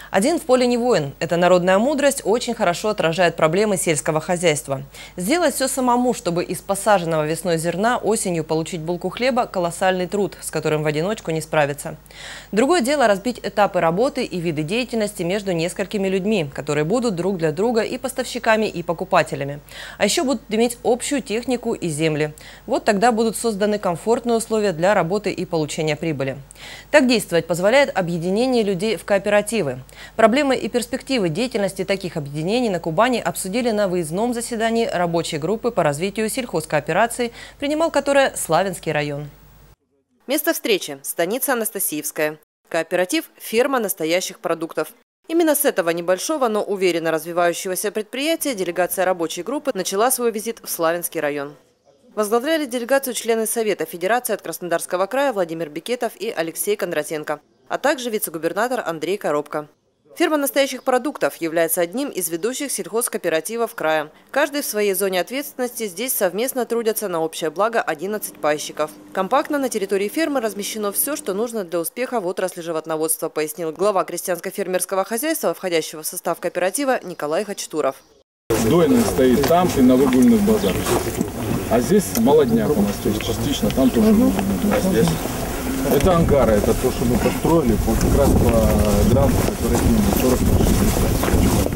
Один в поле не воин. Эта народная мудрость очень хорошо отражает проблемы сельского хозяйства. Сделать все самому, чтобы из посаженного весной зерна осенью получить булку хлеба – колоссальный труд, с которым в одиночку не справиться. Другое дело разбить этапы работы и виды деятельности между несколькими людьми, которые будут друг для друга и поставщиками, и покупателями. А еще будут иметь общую технику и земли. Вот тогда будут созданы комфортные условия для работы и получения прибыли. Так действовать позволяет объединение людей в кооперативы. Проблемы и перспективы деятельности таких объединений на Кубани обсудили на выездном заседании рабочей группы по развитию сельхозкооперации, принимал которое Славянский район. Место встречи – станица Анастасиевская. Кооператив – ферма настоящих продуктов. Именно с этого небольшого, но уверенно развивающегося предприятия делегация рабочей группы начала свой визит в Славянский район. Возглавляли делегацию члены Совета Федерации от Краснодарского края Владимир Бекетов и Алексей Кондратенко, а также вице-губернатор Андрей Коробко. Ферма настоящих продуктов является одним из ведущих сельхозкооперативов края. Каждый в своей зоне ответственности здесь совместно трудятся на общее благо 11 пайщиков. Компактно на территории фермы размещено все, что нужно для успеха в отрасли животноводства, пояснил глава крестьянско-фермерского хозяйства, входящего в состав кооператива, Николай Хачтуров. Дойная стоит там и на выгульных базарах. А здесь молодняк у нас, то есть частично там тоже. Здесь. Это ангары, это то, что мы построили вот как раз по гранту кооперативному 40-60.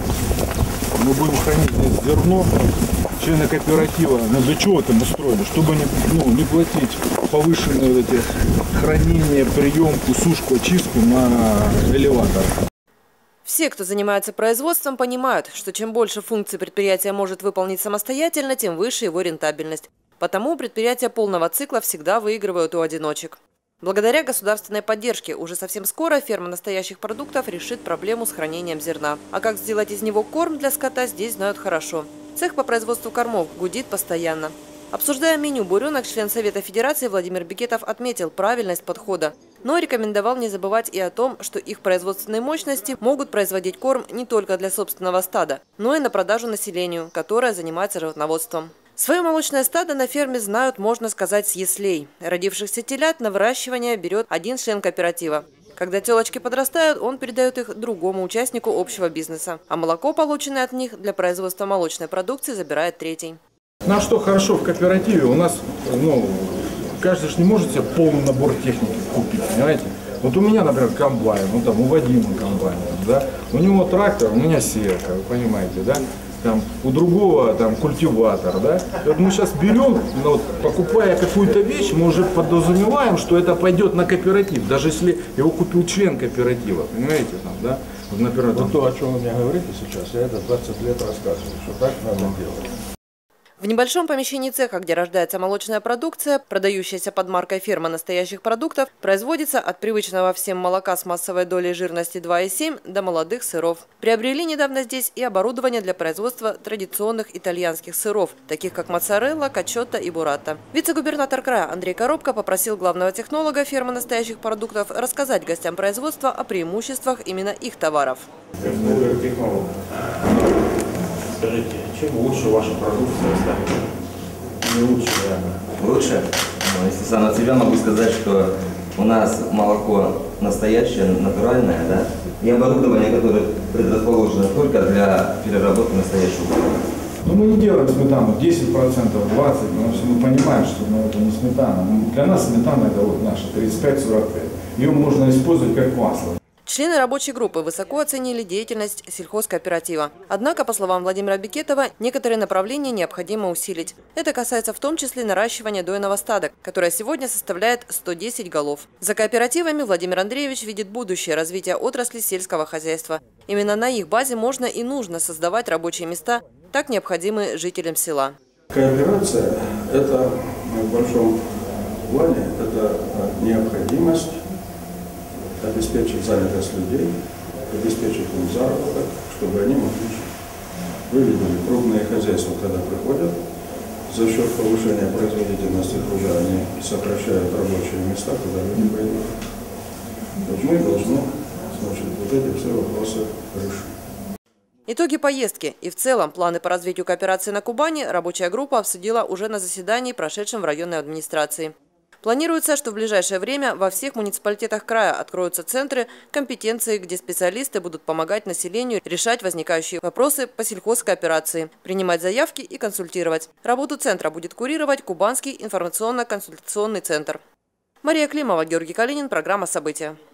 Мы будем хранить здесь зерно. Члены кооператива, для чего это мы строили? Чтобы не платить повышенные вот эти хранение, приемку, сушку, очистку на элеватор. Все, кто занимается производством, понимают, что чем больше функций предприятие может выполнить самостоятельно, тем выше его рентабельность. Потому предприятия полного цикла всегда выигрывают у одиночек. Благодаря государственной поддержке уже совсем скоро ферма настоящих продуктов решит проблему с хранением зерна. А как сделать из него корм для скота, здесь знают хорошо. Цех по производству кормов гудит постоянно. Обсуждая меню буренок, член Совета Федерации Владимир Бекетов отметил правильность подхода, но рекомендовал не забывать и о том, что их производственные мощности могут производить корм не только для собственного стада, но и на продажу населению, которое занимается животноводством. Свое молочное стадо на ферме знают, можно сказать, с яслей. Родившихся телят на выращивание берет один член кооператива. Когда телочки подрастают, он передает их другому участнику общего бизнеса. А молоко, полученное от них для производства молочной продукции, забирает третий. На что хорошо в кооперативе, у нас, каждый же не может себе полный набор техники купить, понимаете? Вот у меня, например, комбайн, у Вадима комбайн, да? У него трактор, у меня сеялка, вы понимаете, да? Там, у другого культиватор, да? И вот мы сейчас берем, покупая какую-то вещь, мы уже подразумеваем, что это пойдет на кооператив, даже если его купил член кооператива, понимаете, да? Вот, например, вот то, о чем вы мне говорите сейчас, я это 20 лет рассказываю, что так надо делать. В небольшом помещении цеха, где рождается молочная продукция, продающаяся под маркой «Ферма настоящих продуктов», производится от привычного всем молока с массовой долей жирности 2,7 до молодых сыров. Приобрели недавно здесь и оборудование для производства традиционных итальянских сыров, таких как моцарелла, качотто и буррата. Вице-губернатор края Андрей Коробко попросил главного технолога «Фермы настоящих продуктов» рассказать гостям производства о преимуществах именно их товаров. Скажите, чем лучше ваша продукция станет? Не лучше, наверное. Лучше? Ну, если сам от себя могу сказать, что у нас молоко настоящее, натуральное, да, и оборудование, которое предрасположено только для переработки настоящего молока. Но мы не делаем сметану 10%, 20%, потому что мы понимаем, что это не сметана. Для нас сметана это вот наша 35-45. Ее можно использовать как масло. Члены рабочей группы высоко оценили деятельность сельхозкооператива. Однако, по словам Владимира Бекетова, некоторые направления необходимо усилить. Это касается в том числе наращивания дойного стада, которое сегодня составляет 110 голов. За кооперативами Владимир Андреевич видит будущее развития отрасли сельского хозяйства. Именно на их базе можно и нужно создавать рабочие места, так необходимые жителям села. Кооперация – это в большом плане это необходимость обеспечить занятость людей, обеспечить им заработок, чтобы они могли жить. Вы видели, крупные хозяйства, когда приходят, за счет повышения производительности труда они сокращают рабочие места, куда люди пойдут. Вот мы должны, вот эти все вопросы решить. Итоги поездки и в целом планы по развитию кооперации на Кубани рабочая группа обсудила уже на заседании, прошедшем в районной администрации. Планируется, что в ближайшее время во всех муниципалитетах края откроются центры компетенции, где специалисты будут помогать населению решать возникающие вопросы по сельхозкооперации, принимать заявки и консультировать. Работу центра будет курировать Кубанский информационно-консультационный центр. Мария Климова, Георгий Калинин, программа «События».